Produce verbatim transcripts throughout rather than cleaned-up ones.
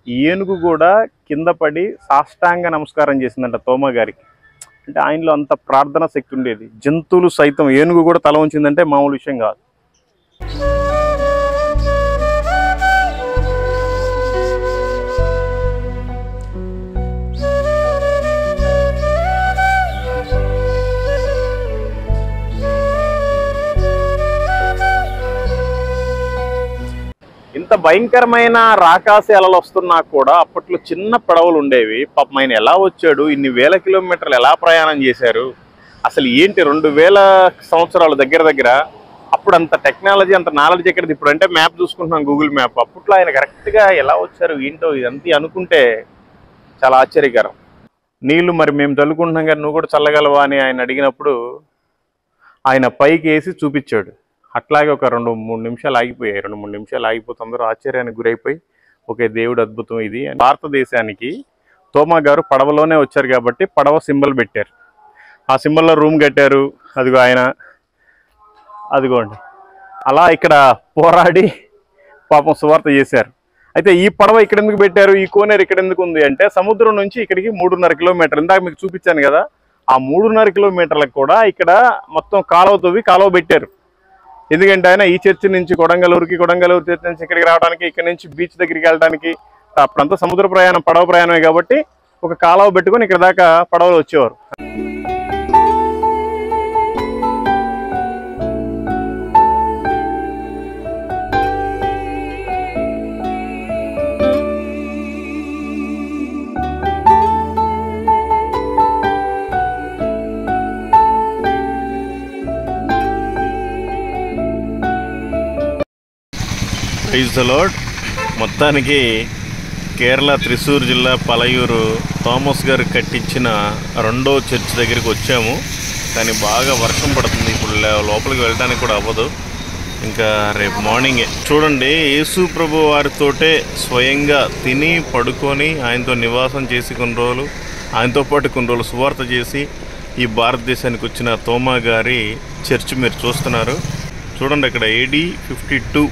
ఏనుగు కూడా కింద పడి సాష్టాంగ నమస్కారం చేసిందంట తోమా గారికి. అంటే ఆయనలో అంత ప్రార్థన శక్తి ఉండేది. జంతువులు సైతం, ఏనుగు కూడా తల ఉంచిందంటే మామూలు విషయం కాదు. ఇంత భయంకరమైన రాకాసి అలలు వస్తున్నా కూడా అప్పట్లో చిన్న పడవలు ఉండేవి. పాపం ఆయన ఎలా వచ్చాడు, ఇన్ని వేల కిలోమీటర్లు ఎలా ప్రయాణం చేశారు, అసలు ఏంటి రెండు వేల సంవత్సరాలు దగ్గర దగ్గర. అప్పుడు అంత టెక్నాలజీ, అంత నాలెడ్జ్ ఎక్కడిది. ఇప్పుడు అంటే మ్యాప్ చూసుకుంటున్నాం, గూగుల్ మ్యాప్. అప్పట్లో ఆయన కరెక్ట్గా ఎలా వచ్చారు ఏంటో ఇదంతా అనుకుంటే చాలా ఆశ్చర్యకరం. నీళ్లు మరి మేము చల్లుకుంటున్నాం కానీ నువ్వు కూడా చల్లగలవా అని ఆయన అడిగినప్పుడు ఆయన పైకి వేసి చూపించాడు. అట్లాగే ఒక రెండు మూడు నిమిషాలు ఆగిపోయాయి. రెండు మూడు నిమిషాలు ఆగిపోతే అందరూ ఆశ్చర్యానికి గురైపోయి, ఓకే దేవుడు అద్భుతం ఇది. భారతదేశానికి తోమా గారు పడవలోనే వచ్చారు కాబట్టి పడవ సింబల్ పెట్టారు. ఆ సింబల్లో రూమ్ కట్టారు. అదిగో ఆయన, అదిగోండి అలా ఇక్కడ పోరాడి పాపం సువార్త చేశారు. అయితే ఈ పడవ ఇక్కడ ఎందుకు పెట్టారు, ఈ కోనేరు ఇక్కడ ఎందుకు ఉంది అంటే సముద్రం నుంచి ఇక్కడికి మూడున్నర కిలోమీటర్. ఇందాక మీకు చూపించాను కదా, ఆ మూడున్నర కిలోమీటర్లకు కూడా ఇక్కడ మొత్తం కాలువ తవ్వి కాలువ పెట్టారు. ఎందుకంటే ఆయన ఈ చర్చి నుంచి కొడంగలూరుకి, కొడంగలూరు చర్చి నుంచి ఇక్కడికి రావడానికి, ఇక్కడ నుంచి బీచ్ దగ్గరికి వెళ్ళడానికి, అప్పుడంతా సముద్ర ప్రయాణం, పడవ ప్రయాణమే కాబట్టి ఒక కాలువ పెట్టుకొని ఇక్కడ దాకా పడవలు వచ్చేవారు. Praise the lord. మొత్తానికి కేరళ త్రిశూర్ జిల్లా పలయూరు థామస్ గారు కట్టించిన రెండో చర్చ్ దగ్గరికి వచ్చాము. కానీ బాగా వర్షం పడుతుంది, ఇప్పుడు లోపలికి వెళ్ళడానికి కూడా అవ్వదు. ఇంకా రేపు మార్నింగే చూడండి, యేసు ప్రభు వారితోటే స్వయంగా తిని పడుకొని ఆయనతో నివాసం చేసి కొన్ని రోజులు, ఆయనతో పాటు కొన్ని రోజులు సువార్త చేసి ఈ భారతదేశానికి వచ్చిన తోమా గారి చర్చ్ మీరు చూస్తున్నారు. చూడండి అక్కడ AD fifty two.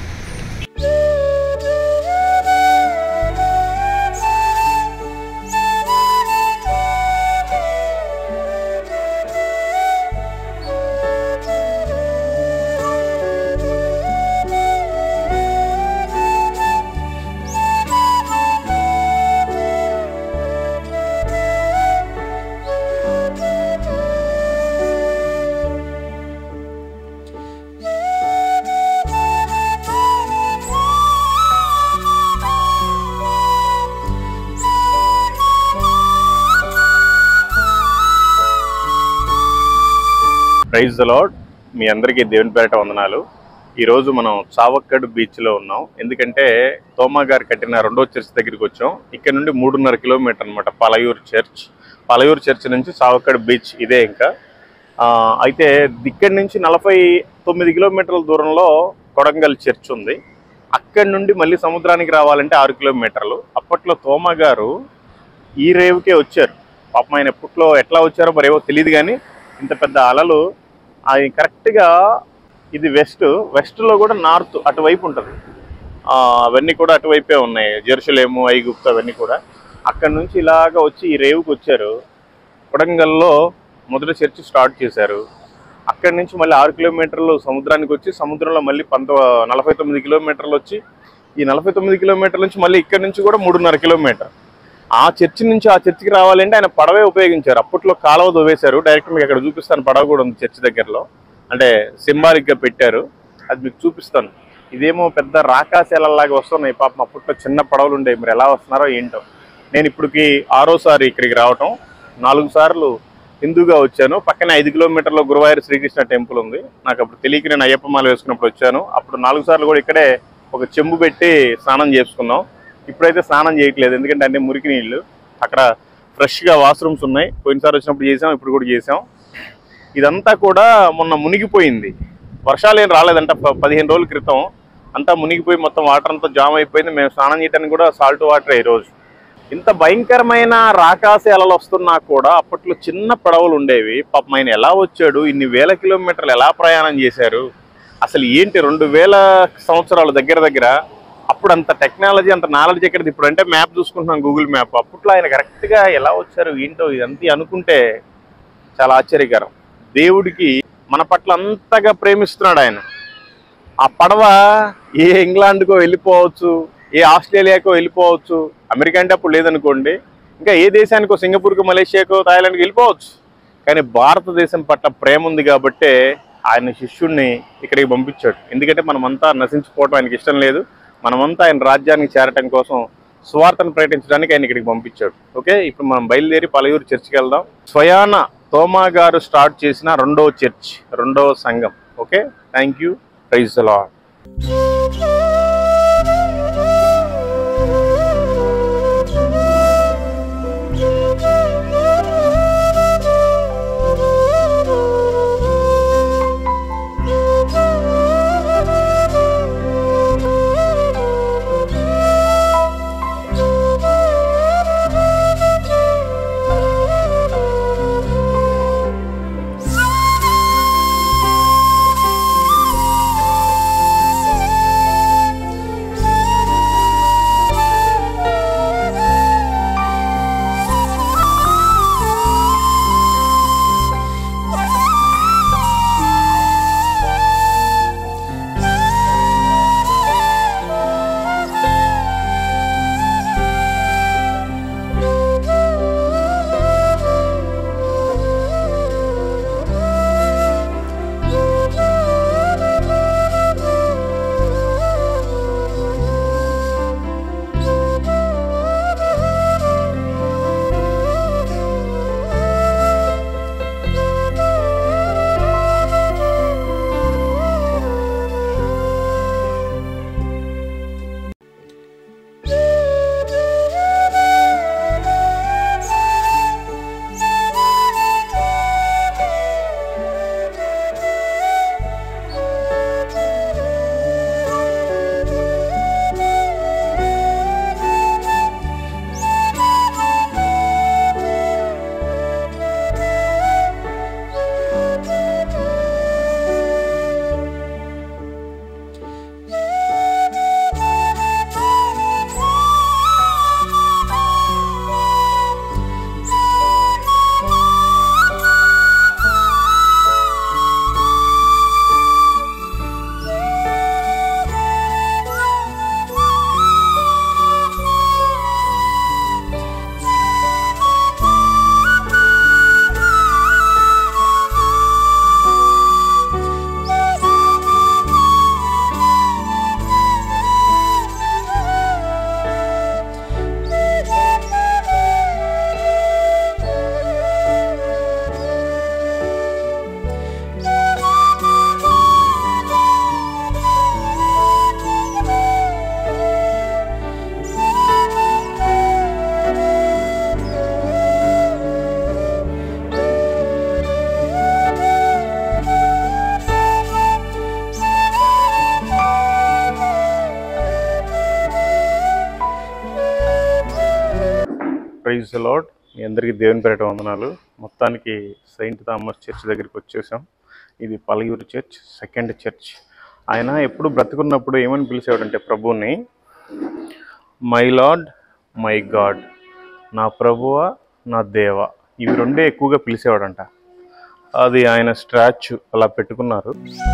Praise the lord. మీ అందరికీ దేవుని పేరిట వందనాలు. ఈరోజు మనం చావక్కడ్ బీచ్లో ఉన్నాం. ఎందుకంటే తోమా గారు కట్టిన రెండో చర్చ్ దగ్గరికి వచ్చాం. ఇక్కడ నుండి మూడున్నర కిలోమీటర్ అనమాట పలయూరు చర్చ్. పలయూరు చర్చ్ నుంచి చావక్కడ్ బీచ్ ఇదే. ఇంకా అయితే ఇక్కడి నుంచి నలభై తొమ్మిది కిలోమీటర్ల దూరంలో కొడంగల్ చర్చ్ ఉంది. అక్కడి నుండి మళ్ళీ సముద్రానికి రావాలంటే ఆరు కిలోమీటర్లు. అప్పట్లో తోమా గారు ఈ రేవుకే వచ్చారు. పాపం ఆయన ఎప్పట్లో ఎట్లా వచ్చారో మరేవో తెలియదు, కానీ ఇంత పెద్ద అలలు. అది కరెక్ట్గా ఇది వెస్ట్, వెస్ట్లో కూడా నార్త్ అటువైపు ఉంటుంది. అవన్నీ కూడా అటువైపే ఉన్నాయి, జెరూసలేము, ఐగుప్తు అవన్నీ కూడా. అక్కడి నుంచి ఇలాగ వచ్చి ఈ రేవుకి వచ్చారు. కొడంగల్లో మొదటి చర్చి స్టార్ట్ చేశారు. అక్కడి నుంచి మళ్ళీ ఆరు కిలోమీటర్లు సముద్రానికి వచ్చి, సముద్రంలో మళ్ళీ పంత నలభై తొమ్మిది కిలోమీటర్లు వచ్చి, ఈ నలభై తొమ్మిది కిలోమీటర్ల నుంచి మళ్ళీ ఇక్కడి నుంచి కూడా మూడున్నర కిలోమీటర్. ఆ చర్చి నుంచి ఆ చర్చికి రావాలంటే ఆయన పడవే ఉపయోగించారు. అప్పట్లో కాలువ దొవ్వేశారు. డైరెక్ట్ మీకు అక్కడ చూపిస్తాను, పడవ కూడా ఉంది చర్చి దగ్గరలో, అంటే సింబాలిక్గా పెట్టారు. అది మీకు చూపిస్తాను. ఇదేమో పెద్ద రాకాశాలలాగా వస్తున్నాయి. పాపం అప్పట్లో చిన్న పడవలు ఉండేవి. మీరు ఎలా వస్తున్నారో ఏంటో. నేను ఇప్పటికి ఆరోసారి ఇక్కడికి రావటం. నాలుగు సార్లు హిందూగా వచ్చాను. పక్కనే ఐదు కిలోమీటర్లో గురువాయూర్ శ్రీకృష్ణ టెంపుల్ ఉంది. నాకు అప్పుడు తెలియక నేను అయ్యప్ప మాల వేసుకున్నప్పుడు వచ్చాను. అప్పుడు నాలుగు సార్లు కూడా ఇక్కడే ఒక చెంబు పెట్టి స్నానం చేసుకున్నాం. ఇప్పుడైతే స్నానం చేయట్లేదు, ఎందుకంటే అన్ని మురికి నీళ్ళు. అక్కడ ఫ్రెష్గా వాష్రూమ్స్ ఉన్నాయి. పోయినసారి వచ్చినప్పుడు చేసాం, ఇప్పుడు కూడా చేసాం. ఇదంతా కూడా మొన్న మునిగిపోయింది. వర్షాలు ఏం రాలేదంట. పదిహేను రోజుల క్రితం అంతా మునిగిపోయి మొత్తం వాటర్ అంతా జామ్ అయిపోయింది. మేము స్నానం చేయడానికి కూడా సాల్ట్ వాటర్ ఈరోజు. ఇంత భయంకరమైన రాకాసి అలలు వస్తున్నా కూడా అప్పట్లో చిన్న పడవలు ఉండేవి. పాపం ఆయన ఎలా వచ్చాడు, ఇన్ని వేల కిలోమీటర్లు ఎలా ప్రయాణం చేశారు, అసలు ఏంటి రెండు వేల సంవత్సరాలు దగ్గర దగ్గర. అప్పుడు అంత టెక్నాలజీ అంత నాలెడ్జ్ ఎక్కడిది, ఇప్పుడు అంటే మ్యాప్ చూసుకుంటున్నాం గూగుల్ మ్యాప్. అప్పట్లో ఆయన కరెక్ట్గా ఎలా వచ్చారు ఏంటో ఇదంతా అనుకుంటే చాలా ఆశ్చర్యకరం. దేవుడికి మన పట్ల అంతగా ప్రేమిస్తున్నాడు ఆయన. ఆ పడవ ఏ ఇంగ్లాండ్కో వెళ్ళిపోవచ్చు, ఏ ఆస్ట్రేలియాకో వెళ్ళిపోవచ్చు, అమెరికా అంటే అప్పుడు లేదనుకోండి, ఇంకా ఏ దేశానికో సింగపూర్కో మలేషియాకో థాయిలాండ్కి వెళ్ళిపోవచ్చు. కానీ భారతదేశం పట్ల ప్రేమ ఉంది కాబట్టే ఆయన శిష్యుడిని ఇక్కడికి పంపించాడు. ఎందుకంటే మనమంతా నశించిపోవటం ఆయనకి ఇష్టం లేదు. మనమంతా ఆయన రాజ్యానికి చేరటం కోసం సువార్తను ప్రకటించడానికి ఆయన ఇక్కడికి పంపించాడు. ఓకే, ఇప్పుడు మనం బయలుదేరి పలయూరు చర్చికి వెళ్దాం. స్వయాన తోమా గారు స్టార్ట్ చేసిన రెండో చర్చ్, రెండో సంఘం. Okay, thank you. Praise the lord. Praise the lord. మీ అందరికీ దేవుని పేరిట వందనాలు. మొత్తానికి సెయింట్ థామస్ చర్చ్ దగ్గరికి వచ్చేసాం. ఇది పలయూరు చర్చ్, సెకండ్ చర్చ్. ఆయన ఎప్పుడు బ్రతుకున్నప్పుడు ఏమని పిలిచేవాడంటే ప్రభువుని మై లార్డ్, మై గాడ్, నా ప్రభువ, నా దేవ, ఇవి రెండే ఎక్కువగా పిలిచేవాడంట. అది ఆయన స్టాచ్యూ అలా పెట్టుకున్నారు.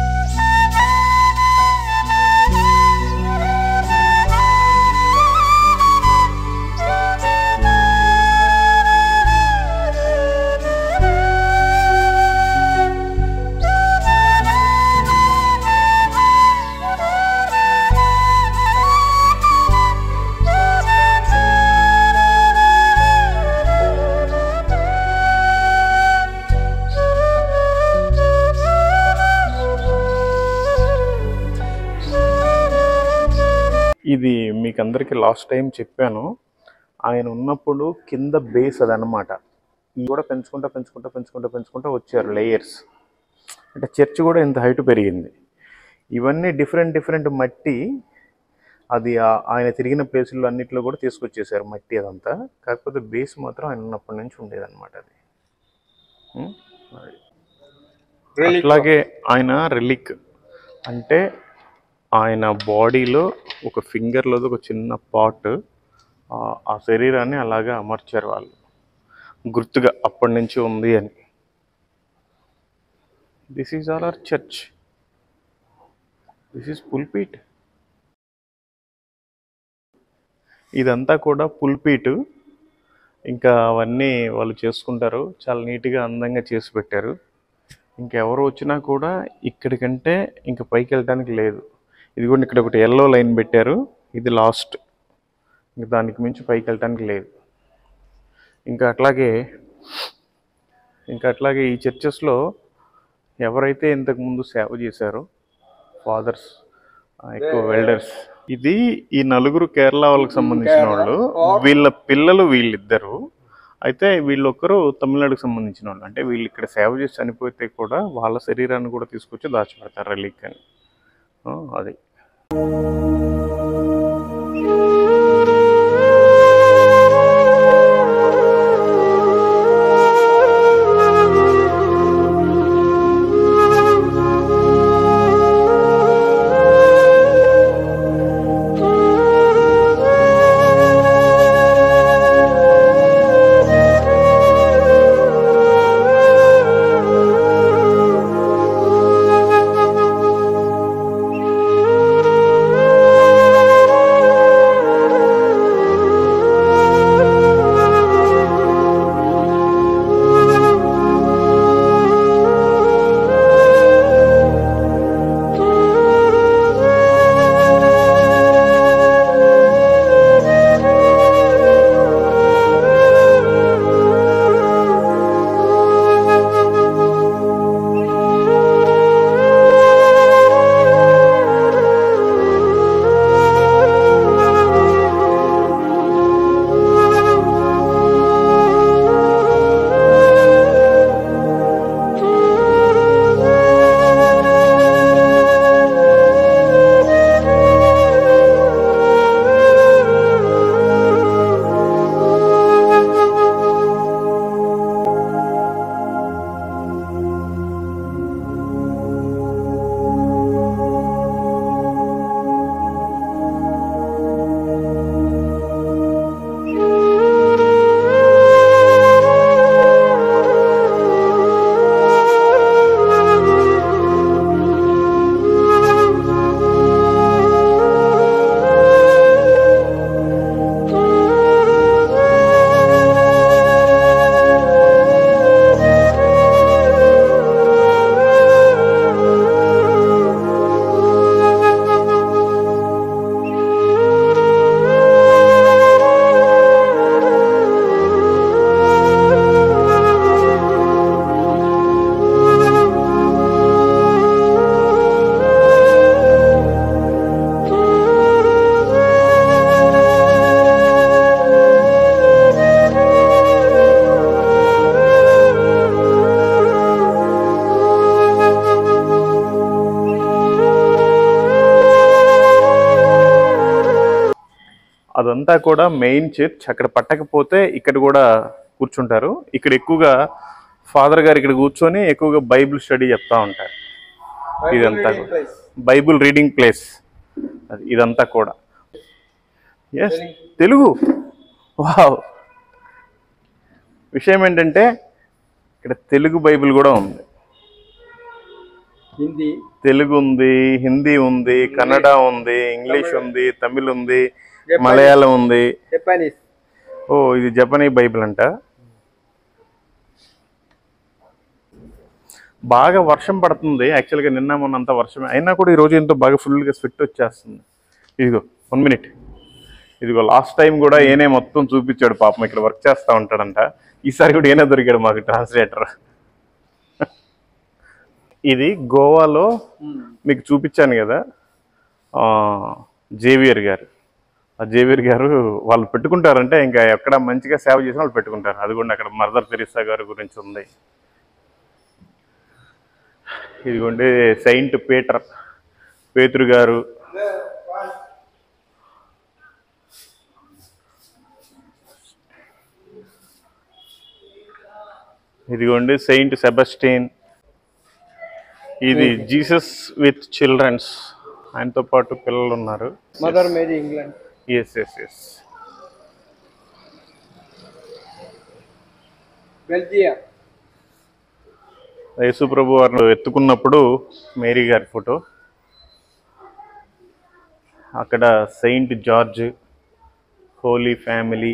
ఇది మీకు అందరికీ లాస్ట్ టైం చెప్పాను. ఆయన ఉన్నప్పుడు కింద బేస్ అదనమాట. ఇవి కూడా పెంచుకుంటా పెంచుకుంటా పెంచుకుంటా పెంచుకుంటా వచ్చారు లేయర్స్. అంటే చర్చ్ కూడా ఇంత హైట్ పెరిగింది. ఇవన్నీ డిఫరెంట్ డిఫరెంట్ మట్టి, అది ఆయన తిరిగిన ప్లేసుల్లో అన్నింటిలో కూడా తీసుకొచ్చేసారు మట్టి అదంతా. కాకపోతే బేస్ మాత్రం ఆయన ఉన్నప్పటి నుంచి ఉండేదన్నమాట. అది అట్లాగే ఆయన రిలిక్ అంటే ఆయన బాడీలో ఒక ఫింగర్లో ఒక చిన్న పార్ట్, ఆ శరీరాన్ని అలాగా అమర్చారు వాళ్ళు, గుర్తుగా అప్పటి నుంచి ఉంది అని. This is all our church. This is pulpit. ఇదంతా కూడా పుల్పీటు. ఇంకా అవన్నీ వాళ్ళు చేసుకుంటారు, చాలా నీట్గా అందంగా చేసి పెట్టారు. ఇంకెవరు వచ్చినా కూడా ఇక్కడికంటే ఇంక పైకి వెళ్ళడానికి లేదు. ఇది కూడా ఇక్కడ ఒకటి ఎల్లో లైన్ పెట్టారు, ఇది లాస్ట్, ఇంక దానికి మించి పైకి వెళ్ళటానికి లేదు. ఇంకా అట్లాగే ఇంకా అట్లాగే ఈ చర్చెస్లో ఎవరైతే ఇంతకుముందు సేవ చేశారో ఫాదర్స్, ఎక్కువ వెల్డర్స్, ఇది ఈ నలుగురు కేరళ వాళ్ళకి సంబంధించిన వాళ్ళు, వీళ్ళ పిల్లలు వీళ్ళిద్దరు. అయితే వీళ్ళొక్కరు తమిళనాడుకు సంబంధించిన వాళ్ళు. అంటే వీళ్ళు ఇక్కడ సేవ చేసి చనిపోతే కూడా వాళ్ళ శరీరాన్ని కూడా తీసుకొచ్చి దాచిపెడతారు రిలీక్ అని. అది అదంతా కూడా మెయిన్ చర్చ్. అక్కడ పట్టకపోతే ఇక్కడ కూడా కూర్చుంటారు. ఇక్కడ ఎక్కువగా ఫాదర్ గారు ఇక్కడ కూర్చొని ఎక్కువగా బైబిల్ స్టడీ చెప్తా ఉంటారు. ఇదంతా బైబిల్ రీడింగ్ ప్లేస్ అది. ఇదంతా కూడా ఎస్ తెలుగు. వావ్. విషయం ఏంటంటే ఇక్కడ తెలుగు బైబిల్ కూడా ఉంది, హిందీ, తెలుగు ఉంది, హిందీ ఉంది, కన్నడ ఉంది, ఇంగ్లీష్ ఉంది, తమిళ్ ఉంది, మలయాళం ఉంది, జపనీస్. ఓ ఇది జపనీ బైబిల్ అంట. బాగా వర్షం పడుతుంది యాక్చువల్గా, నిన్న మొన్న అంతా వర్షమే అయినా కూడా ఈరోజు ఎంతో బాగా ఫుల్గా స్వెట్ వచ్చేస్తుంది. ఇదిగో వన్ మినిట్, ఇదిగో లాస్ట్ టైం కూడా ఏనే మొత్తం చూపించాడు పాపం, ఇక్కడ వర్క్ చేస్తూ ఉంటాడంట. ఈసారి కూడా ఏనే దొరికాడు మాకు ట్రాన్స్లేటర్. ఇది గోవాలో మీకు చూపించాను కదా జేవియర్ గారు, ఆ జేవియర్ గారు వాళ్ళు పెట్టుకుంటారంటే ఇంకా ఎక్కడ మంచిగా సేవ చేసిన వాళ్ళు పెట్టుకుంటారు. అది కూడా అక్కడ మదర్ తెరీసా గారి గురించి ఉంది. ఇదిగోండి సెయింట్ పీటర్, పేతురు గారు, ఇదిగోండి సెయింట్ సెబస్టిన్. ఇది జీసస్ విత్ చిల్డ్రన్స్ ఆయనతో పాటు పిల్లలు ఉన్నారు. Mother Mary England. Yes yes yes Belgium. యేసు ప్రభు వారిని ఎత్తుకున్నప్పుడు మేరీ గారి ఫోటో. అక్కడ సెయింట్ జార్జ్, హోలీ ఫ్యామిలీ.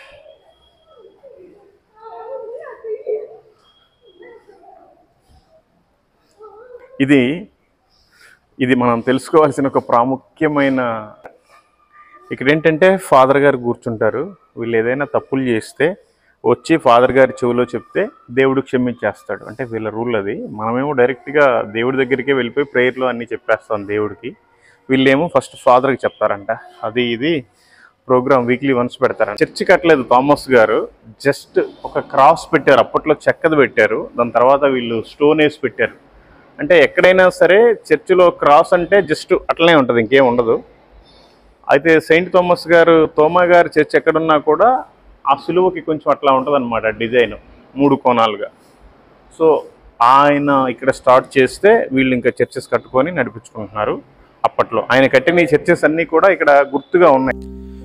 ఇది ఇది మనం తెలుసుకోవాల్సిన ఒక ప్రాముఖ్యమైన, ఇక్కడ ఏంటంటే ఫాదర్ గారు కూర్చుంటారు. వీళ్ళు ఏదైనా తప్పులు చేస్తే వచ్చి ఫాదర్ గారి చెవిలో చెప్తే దేవుడు క్షమించేస్తాడు. అంటే వీళ్ళ రూల్ అది. మనమేమో డైరెక్ట్గా దేవుడి దగ్గరికే వెళ్ళిపోయి ప్రేయర్లో అన్నీ చెప్పేస్తాం దేవుడికి. వీళ్ళేమో ఫస్ట్ ఫాదర్కి చెప్తారంట. అది ఇది ప్రోగ్రామ్ వీక్లీ వన్స్ పెడతారంట. చర్చి కట్టలేదు థామస్ గారు, జస్ట్ ఒక క్రాస్ పెట్టారు. అప్పట్లో చెక్కది పెట్టారు, దాని తర్వాత వీళ్ళు స్టోన్ వేసి పెట్టారు. అంటే ఎక్కడైనా సరే చర్చిలో క్రాస్ అంటే జస్ట్ అట్లనే ఉంటుంది, ఇంకేం ఉండదు. అయితే సెయింట్ థామస్ గారు, తోమా గారు చర్చ్ ఎక్కడున్నా కూడా ఆ సులువుకి కొంచెం అట్లా ఉంటుంది అనమాట డిజైన్, మూడు కోణాలుగా. సో ఆయన ఇక్కడ స్టార్ట్ చేస్తే వీళ్ళు ఇంకా చర్చెస్ కట్టుకొని నడిపించుకుంటున్నారు. అప్పట్లో ఆయన కట్టిన ఈ చర్చెస్ అన్నీ కూడా ఇక్కడ గుర్తుగా ఉన్నాయి.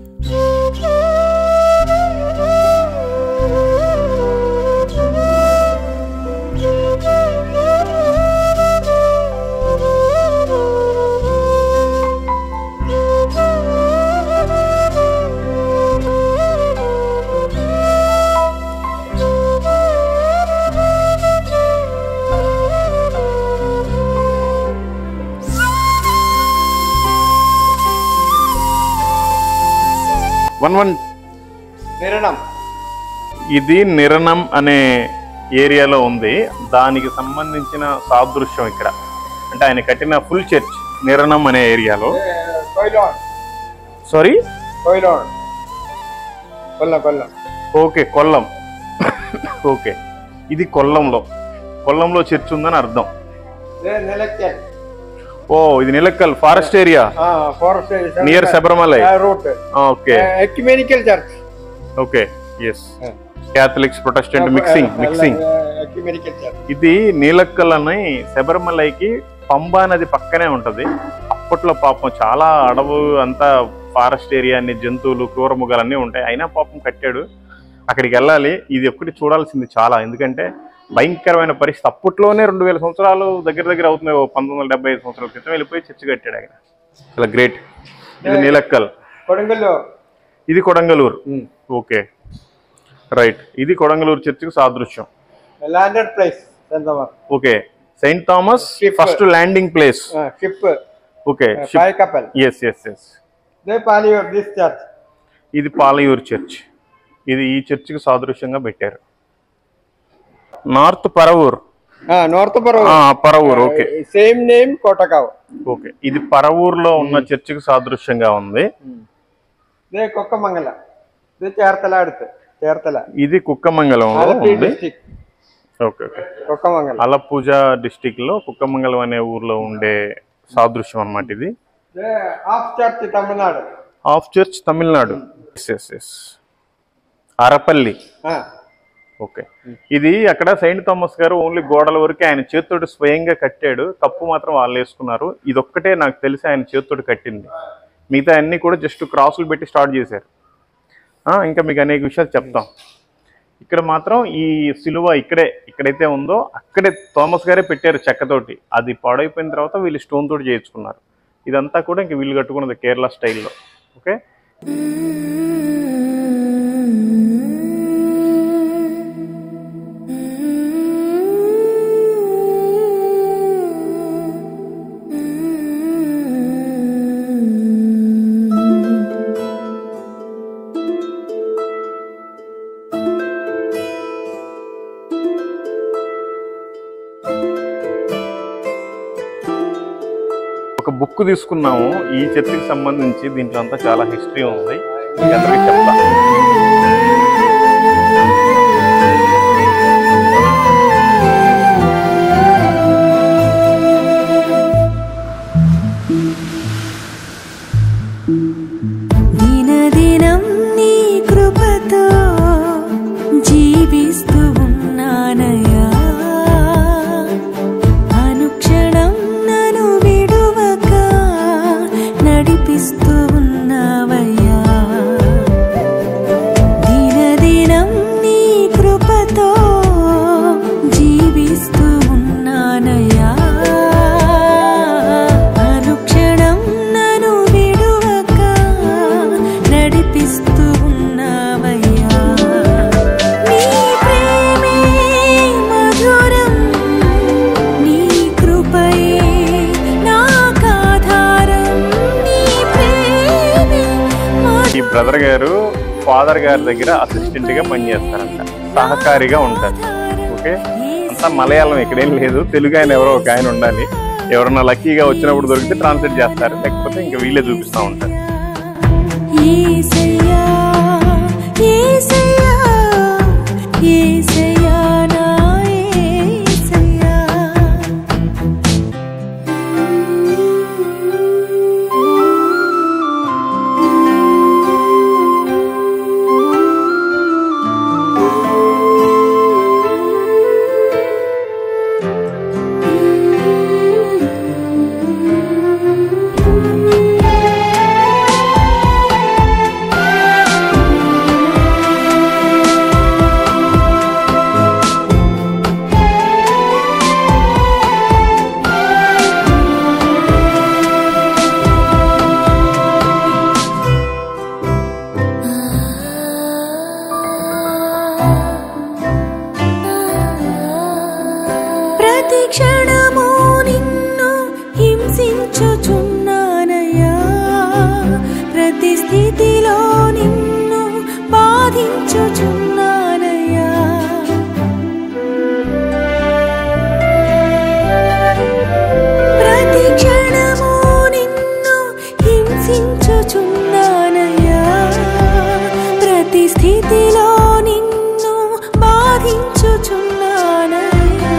One one Niranam. ఇది నిరణం అనే ఏరియాలో ఉంది. దానికి సంబంధించిన సాదృశ్యం ఇక్కడ. అంటే ఆయన కట్టిన ఫుల్ చర్చ్ నిరణం అనే ఏరియాలో. Sorry okay, Kollam. ఓకే, ఇది కొల్లంలో కొల్లంలో చర్చ్ ఉందని అర్థం. ఓ, ఇది Nilakkal forest area, near Sabarimala. Okay, ecumenical church. Okay, yes, Catholics Protestant mixing mixing ecumenical church. ఇది నీలక్కల్ అని శబరిమలైకి పంబా నది పక్కనే ఉంటది. అప్పట్లో పాపం చాలా అడవు అంతా ఫారెస్ట్ ఏరియా, అన్ని జంతువులు, క్రూరముగాలు అన్నీ ఉంటాయి. అయినా పాపం కట్టాడు. అక్కడికి వెళ్ళాలి. ఇది ఒక్కటి చూడాల్సింది చాలా, ఎందుకంటే భయంకరమైన పరిస్థితి. అప్పట్లోనే రెండు వేల సంవత్సరాలు దగ్గర దగ్గర అవుతుంది. పంతొమ్మిది వందల డెబ్బై ఐదు సంవత్సరాల క్రితం వెళ్ళిపోయి చర్చి కట్టాడు ఆయన. చాలా గ్రేట్. ఇది నీలక్కల్. ఇది కొడంగలూరు. Okay, right. ఇది కొడంగలూరు చర్చికి సాదృశ్యం. Okay, saint Thomas first landing place. Okay, yes yes yes ఇది పాలయూరు చర్చ్. ఇది ఈ చర్చికి సాదృశ్యంగా పెట్టారు. North Paravur. North Paravur. Okay, same name Kottakkavu. Okay, ఇది పరవూర్లో ఉన్న చర్చికి సాదృశ్యంగా ఉంది. కుక్కమంగళ. చేర్తల. ఇది కుక్కమంగళంలో ఉంది. Okay okay, Kokkamangalam Alappuzha district లో కుక్కమంగళం అనే ఊర్లో ఉండే సాదృశ్యం అన్నమాట ఇది. Half church Tamil Nadu. Half church Tamil Nadu. Arapally. Okay, ఇది అక్కడ సెయింట్ థామస్ గారు ఓన్లీ గోడల వరకే ఆయన చేత్తోటి స్వయంగా కట్టాడు. కప్పు మాత్రం వాళ్ళు వేసుకున్నారు. ఇదొక్కటే నాకు తెలిసి ఆయన చేత్తోటి కట్టింది. మిగతా అన్ని కూడా జస్ట్ క్రాసులు పెట్టి స్టార్ట్ చేశారు. ఇంకా మీకు అనేక విషయాలు చెప్తాం. ఇక్కడ మాత్రం ఈ సిలువ ఇక్కడే ఎక్కడైతే ఉందో అక్కడే థామస్ గారే పెట్టారు చెక్కతోటి. అది పాడైపోయిన తర్వాత వీళ్ళు స్టోన్ తోటి చేయించుకున్నారు. ఇదంతా కూడా ఇంక వీళ్ళు కట్టుకున్నది కేరళ స్టైల్లో. ఓకే, ఒక బుక్ తీసుకున్నాము ఈ చర్చికి సంబంధించి. దీంట్లో అంతా చాలా హిస్టరీ ఉంది, మీకు అందరికీ చెప్తా. దినదినం నీ కృపతో జీవిస్తూ ఉన్నానయ్యా. అనుక్షణం నన్ను విడువక బ్రదర్ గారు ఫాదర్ గారి దగ్గర అసిస్టెంట్గా పనిచేస్తారంట, సహకారిగా ఉంటారు. ఓకే, అంతా మలయాళం, ఇక్కడేం లేదు. తెలుగు ఆయన ఎవరో ఒక ఆయన ఉండాలి. ఎవరన్నా లక్కీగా వచ్చినప్పుడు దొరికితే ట్రాన్స్లేట్ చేస్తారు, లేకపోతే ఇంకా వీళ్ళే చూపిస్తూ ఉంటారు. క్షణము నిన్ను హింసించుచున్నానయ్యా, ప్రతి స్థితిలో నిన్ను బాధించుచున్నానయ్యా. ప్రతి క్షణము నిన్ను హింసించుచున్నానయ్యా, ప్రతి స్థితిలో నిన్ను బాధించుచున్నానయ్యా.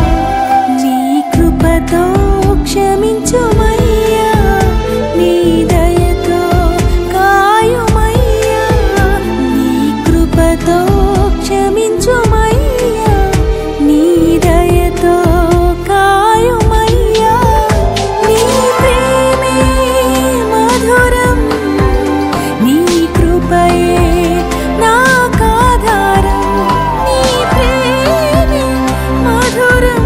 కృపతో క్షమించుమయ్యా, నీ దయతో కాయుమయ్యా. నీ కృపతో క్షమించుమయ్యా, నీ దయతో కాయుమయ్యా. నీ ప్రేమే మధురం, నీ కృపయే నాకాధారం. నీ ప్రేమే మధురం,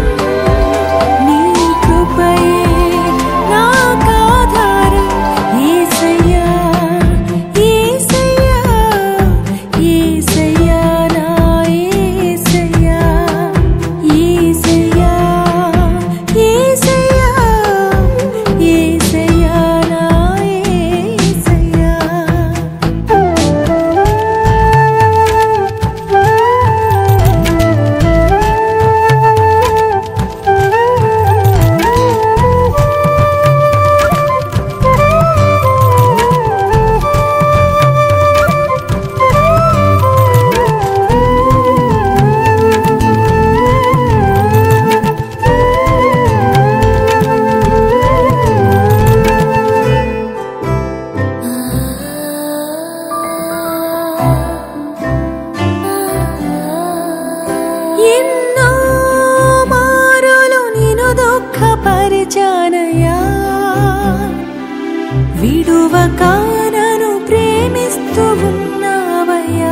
ఎన్నో మారులు నిన్ను దుఃఖపరిచానయ్యా, విడువక నన్ను ప్రేమిస్తూ ఉన్నావయ్యా.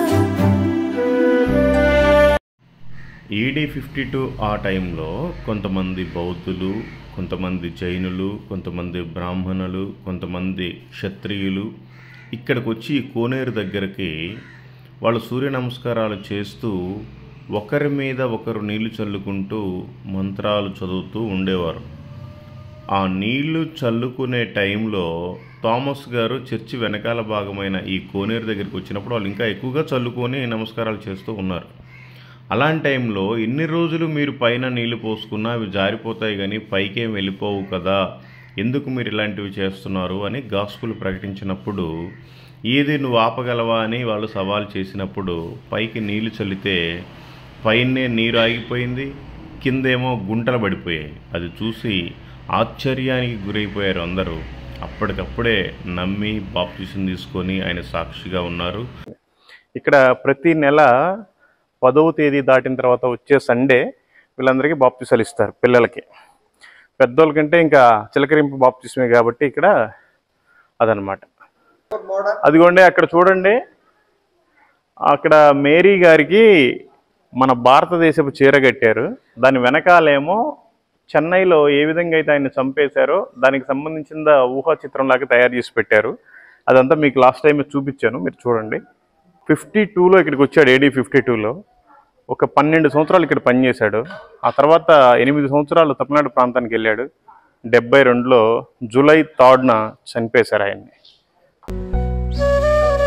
ఈడీ ఫిఫ్టీ టూ ఆ టైంలో కొంతమంది బౌద్ధులు, కొంతమంది జైనులు, కొంతమంది బ్రాహ్మణులు, కొంతమంది క్షత్రియులు ఇక్కడికి వచ్చి కోనేరు దగ్గరికి వాళ్ళు సూర్య నమస్కారాలు చేస్తూ ఒకరి మీద ఒకరు నీళ్లు చల్లుకుంటూ మంత్రాలు చదువుతూ ఉండేవారు. ఆ నీళ్లు చల్లుకునే టైంలో థామస్ గారు చర్చి వెనకాల భాగమైన ఈ కోనేరు దగ్గరికి వచ్చినప్పుడు వాళ్ళు ఇంకా ఎక్కువగా చల్లుకొని నమస్కారాలు చేస్తూ ఉన్నారు. అలాంటి టైంలో ఎన్ని రోజులు మీరు పైన నీళ్లు పోసుకున్నా అవి జారిపోతాయి కానీ పైకేం వెళ్ళిపోవు కదా, ఎందుకు మీరు ఇలాంటివి చేస్తున్నారు అని గాస్పుల్ ప్రకటించినప్పుడు ఏది నువ్వు ఆపగలవా అని వాళ్ళు సవాల్ చేసినప్పుడు పైకి నీళ్లు చల్లితే పైనే నీరు ఆగిపోయింది, కిందేమో గుంటలు పడిపోయాయి. అది చూసి ఆశ్చర్యానికి గురైపోయారు అందరూ. అప్పటికప్పుడే నమ్మి బాప్తిసం తీసుకొని ఆయన సాక్షిగా ఉన్నారు. ఇక్కడ ప్రతి నెల పదవ తేదీ దాటిన తర్వాత వచ్చే సండే వీళ్ళందరికీ బాప్తిసాలు ఇస్తారు. పిల్లలకి, పెద్దోళ్ళకంటే ఇంకా చిలకరింపు బాప్తిసమే కాబట్టి ఇక్కడ అదనమాట. అదిగోండి అక్కడ చూడండి, అక్కడ మేరీ గారికి మన భారతదేశపు చీర కట్టారు. దాని వెనకాలేమో చెన్నైలో ఏ విధంగా అయితే ఆయన చంపేశారో దానికి సంబంధించిన ఊహా చిత్రంలాగా తయారు చేసి పెట్టారు. అదంతా మీకు లాస్ట్ టైం చూపించాను, మీరు చూడండి. ఫిఫ్టీ టూలో ఇక్కడికి వచ్చాడు. ఏడీ ఫిఫ్టీ టూలో ఒక పన్నెండు సంవత్సరాలు ఇక్కడ పనిచేశాడు. ఆ తర్వాత ఎనిమిది సంవత్సరాలు తమిళనాడు ప్రాంతానికి వెళ్ళాడు. డెబ్బై రెండులో జూలై థర్డ్న చనిపేశారు ఆయన్ని.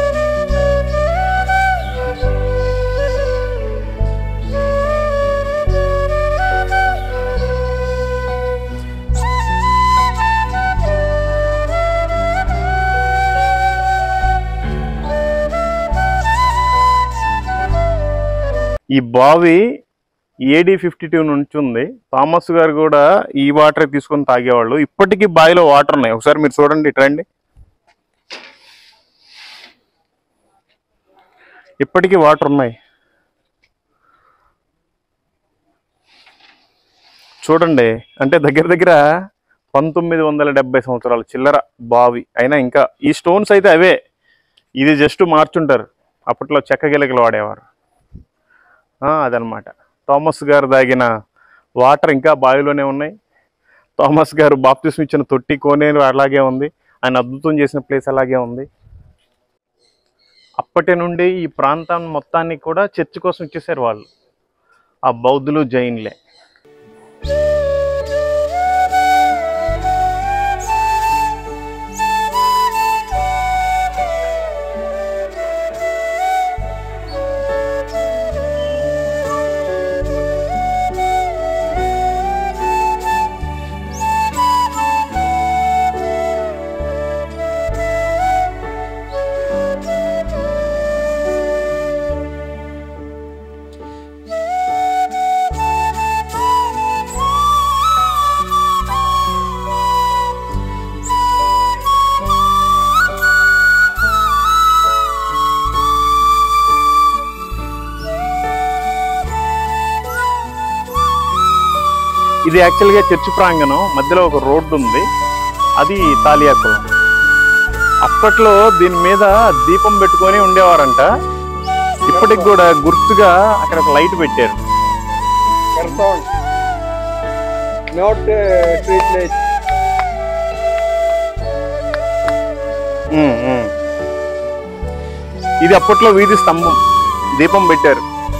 ఈ బావి ఏడీ ఫిఫ్టీ టూ నుంచి ఉంది. థామస్ గారు కూడా ఈ వాటర్ తీసుకొని తాగేవాళ్ళు. ఇప్పటికీ బావిలో వాటర్ ఉన్నాయి. ఒకసారి మీరు చూడండి, ఇట్రండి. ఇప్పటికీ వాటర్ ఉన్నాయి చూడండి. అంటే దగ్గర దగ్గర పంతొమ్మిది వందల డెబ్బై సంవత్సరాలు చిల్లర బావి అయినా ఇంకా ఈ స్టోన్స్ అయితే అవే. ఇది జస్ట్ మార్చుంటారు. అప్పట్లో చెక్క గిలకలు వాడేవారు. అదనమాట. థామస్ గారు తాగిన వాటర్ ఇంకా బావిలోనే ఉన్నాయి. థామస్ గారు బాప్తిస్మం ఇచ్చిన తొట్టి కోనేరు అలాగే ఉంది. ఆయన అద్భుతం చేసిన ప్లేస్ అలాగే ఉంది. అప్పటి నుండి ఈ ప్రాంతం మొత్తాన్ని కూడా చర్చ్ కోసం ఇచ్చేసారు వాళ్ళు, ఆ బౌద్ధులు జైన్లే. ఇది యాక్చువల్గా చర్చి ప్రాంగణం, మధ్యలో ఒక రోడ్డు ఉంది, అది తాలియాకులం. అప్పట్లో దీని మీద దీపం పెట్టుకొని ఉండేవారంట. ఇప్పటికి కూడా గుర్తుగా అక్కడ ఒక లైట్ పెట్టారు. ఇది అప్పట్లో వీధి స్తంభం, దీపం పెట్టారు.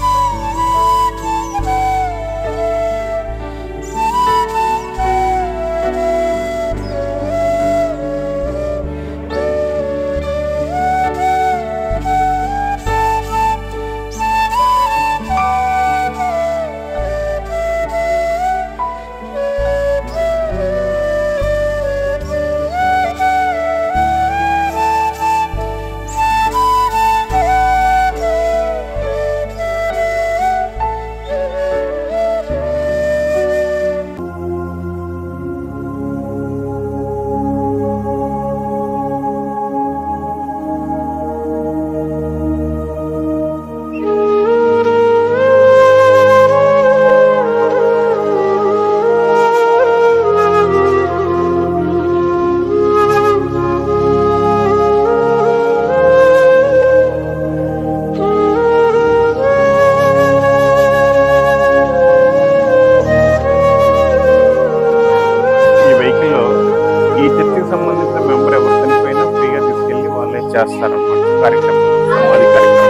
చేస్తారన్నమాట కార్యక్రమం, సమాధి కార్యక్రమం.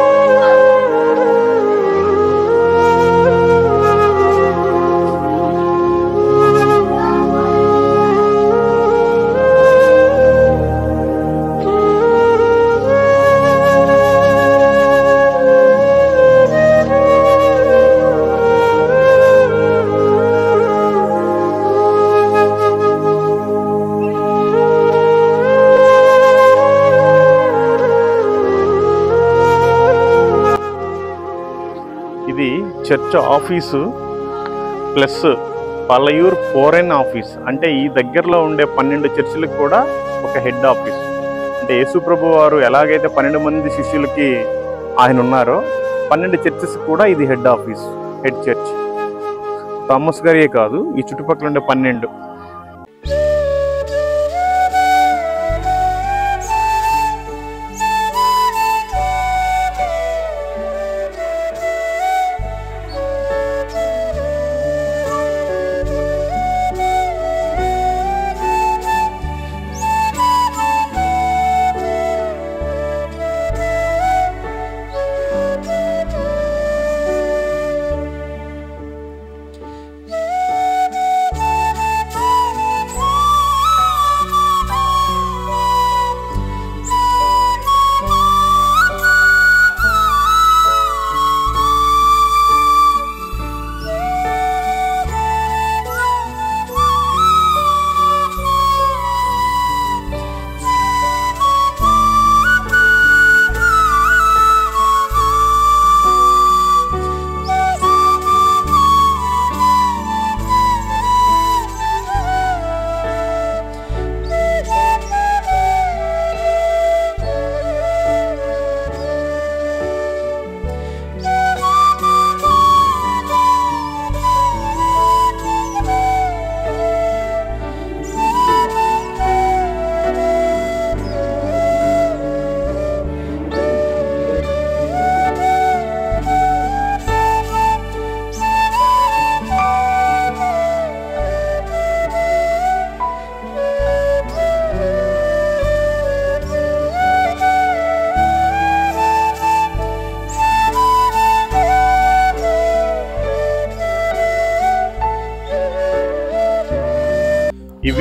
ఇది church office plus Palayur forane office. అంటే ఈ దగ్గరలో ఉండే పన్నెండు చర్చిలకు కూడా ఒక హెడ్ ఆఫీస్. అంటే యేసుప్రభు వారు ఎలాగైతే పన్నెండు మంది శిష్యులకి ఆయన ఉన్నారో, పన్నెండు చర్చెస్ కూడా ఇది head office, head church. Thomas గారియే కాదు, ఈ చుట్టుపక్కల ఉండే పన్నెండు.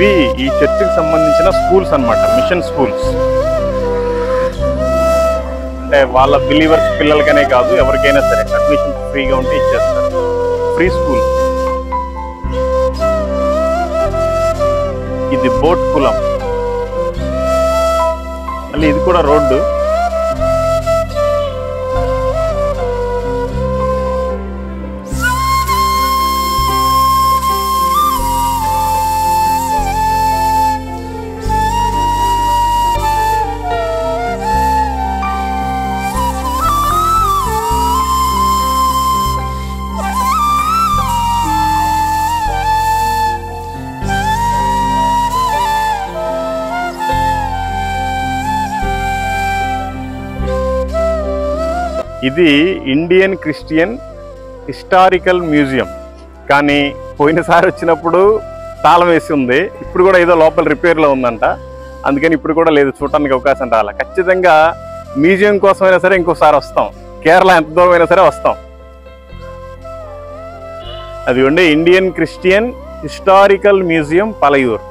ఇవి ఈ చర్చికి సంబంధించిన స్కూల్స్ అన్నమాట, మిషన్ స్కూల్స్. అంటే వాళ్ళ బిలీవర్స్ పిల్లలకనే కాదు, ఎవరికైనా సరే అడ్మిషన్ ఫ్రీగా ఉంటే ఇచ్చేస్తారు. Free school. ఇది బోట్ కులం. మళ్ళీ ఇది కూడా రోడ్డు. ఇది ఇండియన్ క్రిస్టియన్ హిస్టారికల్ మ్యూజియం. కానీ పోయినసారి వచ్చినప్పుడు తాళం వేసి ఉంది. ఇప్పుడు కూడా ఏదో లోపల రిపేర్లో ఉందంట, అందుకని ఇప్పుడు కూడా లేదు, చూడటానికి అవకాశం రాలే. ఖచ్చితంగా మ్యూజియం కోసమైనా సరే ఇంకోసారి వస్తాం. కేరళ ఎంత దూరం అయినా సరే వస్తాం. అదిగోండి Indian Christian historical museum Palayur.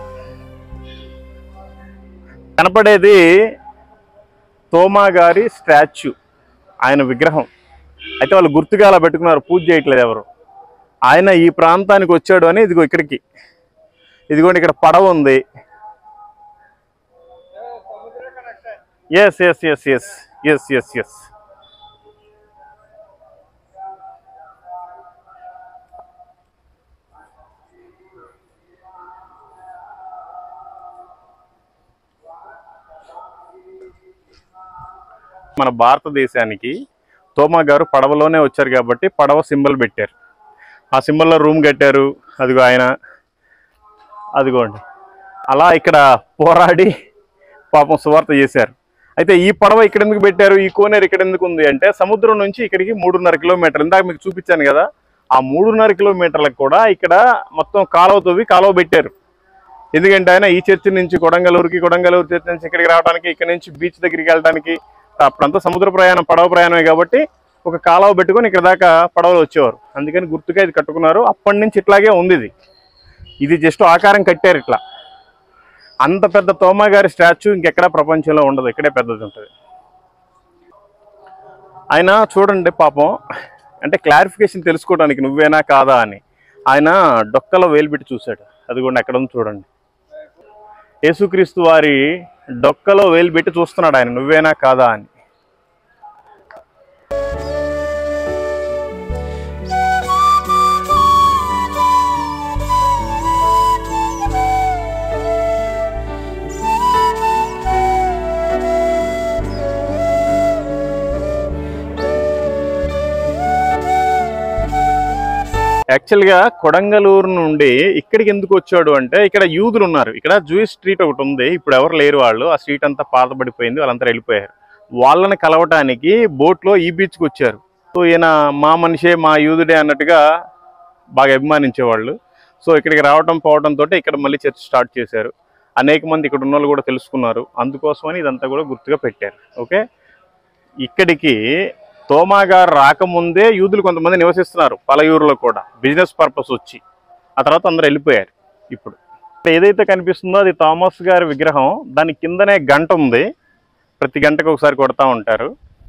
కనపడేది తోమా గారి స్టాచ్యూ, ఆయన విగ్రహం. అయితే వాళ్ళు గుర్తుగా అలా పెట్టుకున్నారు, పూజ చేయట్లేదు ఎవరు. ఆయన ఈ ప్రాంతానికి వచ్చాడు అని ఇదిగో ఇక్కడికి, ఇదిగోండి ఇక్కడ పడవ ఉంది. Yes yes yes yes yes yes yes మన భారతదేశానికి తోమా గారు పడవలోనే వచ్చారు కాబట్టి పడవ సింబల్ పెట్టారు. ఆ సింబల్లో రూమ్ కట్టారు. అదిగో ఆయన, అదిగోండి అలా ఇక్కడ పోరాడి పాపం సువార్త చేశారు. అయితే ఈ పడవ ఇక్కడ ఎందుకు పెట్టారు, ఈ కోనేరు ఇక్కడ ఎందుకు ఉంది అంటే సముద్రం నుంచి ఇక్కడికి మూడున్నర కిలోమీటర్లు. ఇందాక మీకు చూపించాను కదా, ఆ మూడున్నర కిలోమీటర్లకు కూడా ఇక్కడ మొత్తం కాలువ తవ్వి కాలువ పెట్టారు. ఎందుకంటే ఆయన ఈ చర్చి నుంచి కొడంగలూరుకి, కొడంగలూరు చర్చి నుంచి ఇక్కడికి రావడానికి, ఇక్కడ నుంచి బీచ్ దగ్గరికి వెళ్ళడానికి, అప్పుడంతా సముద్ర ప్రయాణం పడవ ప్రయాణమే కాబట్టి ఒక కాలువ పెట్టుకొని ఇక్కడ దాకా పడవలు వచ్చేవారు. అందుకని గుర్తుగా ఇది కట్టుకున్నారు. అప్పటి నుంచి ఇట్లాగే ఉంది. ఇది ఇది జస్ట్ ఆకారం కట్టారు ఇట్లా. అంత పెద్ద తోమా గారి స్టాచ్యూ ఇంకెక్కడా ప్రపంచంలో ఉండదు, ఇక్కడే పెద్దది ఉంటుంది. ఆయన చూడండి పాపం, అంటే క్లారిఫికేషన్ తెలుసుకోవడానికి నువ్వేనా కాదా అని ఆయన డొక్కలో వేలు పెట్టి చూశాడు. అదిగోండి అక్కడ ఉంది చూడండి. యేసుక్రీస్తు వారి డొక్కలో వేలు పెట్టి చూస్తున్నాడు ఆయన, నువ్వేనా కాదా అని. యాక్చువల్గా కొడంగలూరు నుండి ఇక్కడికి ఎందుకు వచ్చాడు అంటే ఇక్కడ యూదులు ఉన్నారు. ఇక్కడ జూయిష్ స్ట్రీట్ ఒకటి ఉంది, ఇప్పుడు ఎవరు లేరు వాళ్ళు. ఆ స్ట్రీట్ అంతా పాతబడిపోయింది, వాళ్ళంతా వెళ్ళిపోయారు. వాళ్ళని కలవటానికి బోట్లో ఈ బీచ్కి వచ్చారు. సో ఈయన మా మనిషే, మా యూదుడే అన్నట్టుగా బాగా అభిమానించేవాళ్ళు. సో ఇక్కడికి రావటం పోవడంతో ఇక్కడ మళ్ళీ చర్చ్ స్టార్ట్ చేశారు. అనేక మంది ఇక్కడ ఉన్న వాళ్ళు కూడా తెలుసుకున్నారు. అందుకోసమని ఇదంతా కూడా గుర్తుగా పెట్టారు. ఓకే, ఇక్కడికి తోమా గారు రాకముందే యూదులు కొంతమంది నివసిస్తున్నారు పలయూరులో కూడా, బిజినెస్ పర్పస్ వచ్చి. ఆ తర్వాత అందరూ వెళ్ళిపోయారు. ఇప్పుడు ఏదైతే కనిపిస్తుందో అది థామస్ గారి విగ్రహం. దాని కిందనే గంట ఉంది, ప్రతి గంటకు ఒకసారి కొడతా ఉంటారు.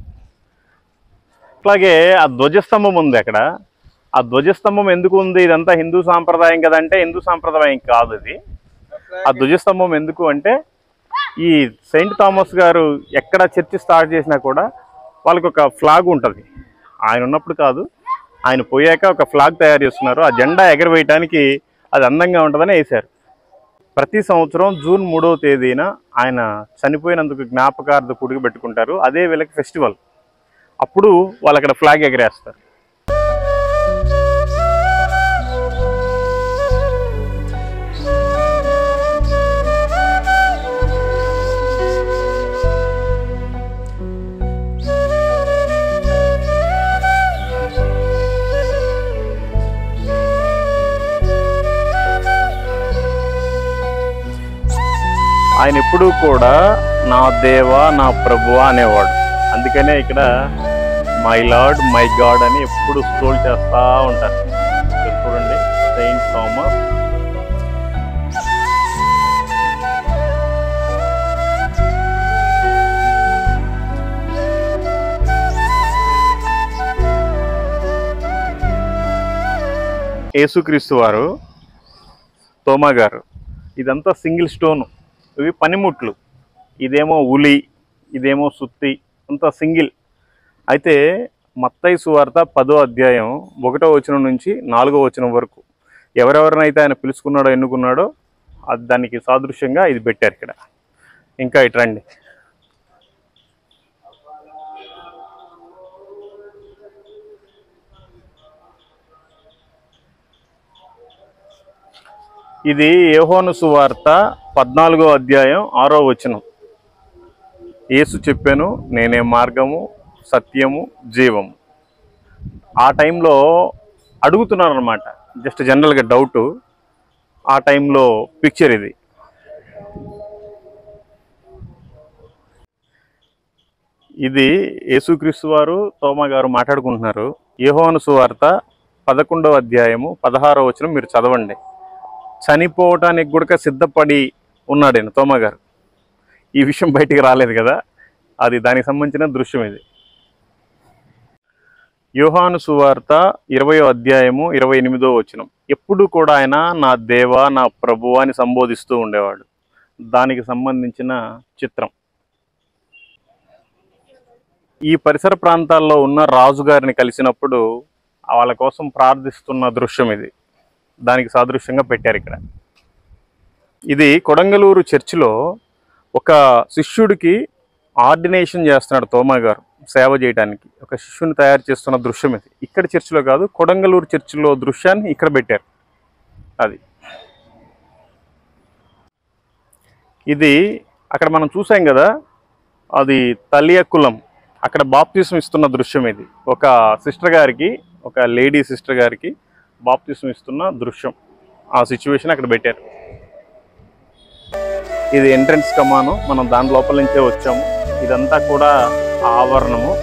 అట్లాగే ఆ ధ్వజస్తంభం ఉంది అక్కడ. ఆ ధ్వజస్తంభం ఎందుకు ఉంది, ఇదంతా హిందూ సాంప్రదాయం కదంటే హిందూ సాంప్రదాయం కాదు ఇది. ఆ ధ్వజస్తంభం ఎందుకు అంటే ఈ సెయింట్ థామస్ గారు ఎక్కడ చర్చి స్టార్ట్ చేసినా కూడా వాళ్ళకి ఒక ఫ్లాగ్ ఉంటుంది. ఆయన ఉన్నప్పుడు కాదు, ఆయన పోయాక ఒక ఫ్లాగ్ తయారు చేస్తున్నారు. ఆ జెండా ఎగరవేయటానికి అది అందంగా ఉంటుందని వేశారు. ప్రతి సంవత్సరం జూన్ మూడవ తేదీన ఆయన చనిపోయినందుకు జ్ఞాపకార్థ గుడికి పెట్టుకుంటారు. అదే వీళ్ళకి ఫెస్టివల్. అప్పుడు వాళ్ళు అక్కడ ఫ్లాగ్ ఎగరేస్తారు. ఆయన ఎప్పుడూ కూడా నా దేవా, నా ప్రభువా అనేవాడు. అందుకనే ఇక్కడ మై లార్డ్, మై గాడ్ అని ఎప్పుడు స్క్రోల్ చేస్తూ ఉంటారు. చూడండి, సెయింట్ థామస్. యేసుక్రీస్తు వారు, తోమా గారు, ఇదంతా సింగిల్ స్టోన్. ఇవి పనిముట్లు. ఇదేమో ఉలి, ఇదేమో సుత్తి, అంతా సింగిల్. అయితే మత్తయి సువార్త పదో అధ్యాయం ఒకటో వచనం నుంచి నాలుగో వచనం వరకు ఎవరెవరినైతే ఆయన పిలుచుకున్నాడో ఎన్నుకున్నాడో అది దానికి సాదృశ్యంగా ఇది పెట్టారు ఇక్కడ. ఇంకా ఇట్రండి. ఇది యోహాను సువార్త పద్నాలుగో అధ్యాయం ఆరో వచనం. యేసు చెప్పాను, నేనే మార్గము, సత్యము, జీవము. ఆ టైంలో అడుగుతున్నారు అనమాట, జస్ట్ జనరల్గా డౌట్. ఆ టైంలో పిక్చర్ ఇది. ఇది యేసుక్రీస్తు వారు, తోమా గారు మాట్లాడుకుంటున్నారు. యోహాను సువార్త పదకొండవ అధ్యాయము పదహారో వచనం మీరు చదవండి. చనిపోవటానికి కూడా సిద్ధపడి ఉన్నాడు ఆయన తోమా గారు. ఈ విషయం బయటికి రాలేదు కదా, అది దానికి సంబంధించిన దృశ్యం ఇది. యోహాను సువార్త ఇరవయో అధ్యాయము ఇరవై ఎనిమిదో వచనం. ఎప్పుడు కూడా ఆయన నా దేవ, నా ప్రభువా అని సంబోధిస్తూ ఉండేవాడు. దానికి సంబంధించిన చిత్రం. ఈ పరిసర ప్రాంతాల్లో ఉన్న రాజుగారిని కలిసినప్పుడు వాళ్ళ కోసం ప్రార్థిస్తున్న దృశ్యం ఇది. దానికి సాదృశ్యంగా పెట్టారు ఇక్కడ. ఇది కొడంగలూరు చర్చిలో ఒక శిష్యుడికి ఆర్డినేషన్ చేస్తున్నాడు తోమా గారు, సేవ చేయడానికి ఒక శిష్యుని తయారు చేస్తున్న దృశ్యం ఇది. ఇక్కడ చర్చిలో కాదు, కొడంగలూరు చర్చిలో దృశ్యాన్ని ఇక్కడ పెట్టారు. అది ఇది అక్కడ మనం చూసాం కదా, అది తలియకులం, అక్కడ బాప్తిసం ఇస్తున్న దృశ్యం ఇది. ఒక సిస్టర్ గారికి, ఒక లేడీ సిస్టర్ గారికి బాప్తిసం ఇస్తున్న దృశ్యం. ఆ సిచ్యువేషన్ అక్కడ పెట్టారు. ఇది ఎంట్రన్స్ కమాను, మనం దాని లోపల నుంచే వచ్చాము. ఇదంతా కూడా ఆవరణము.